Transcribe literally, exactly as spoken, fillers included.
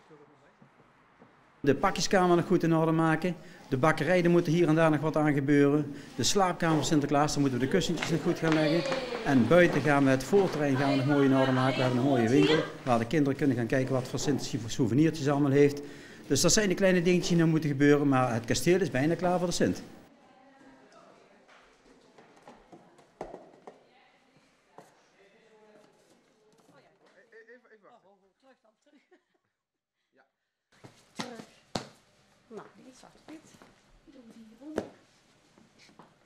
De pakjeskamer nog goed in orde maken. De bakkerij, er moet hier en daar nog wat aan gebeuren. De slaapkamer van Sinterklaas, daar moeten we de kussentjes nog goed gaan leggen. En buiten gaan we het voorterrein gaan we nog mooi in orde maken. We hebben een mooie winkel waar de kinderen kunnen gaan kijken wat voor souvenirtjes allemaal heeft. Dus dat zijn de kleine dingetjes die nog moeten gebeuren, maar het kasteel is bijna klaar voor de Sint. Nou, die is zwart-wit. Doen we die hieronder.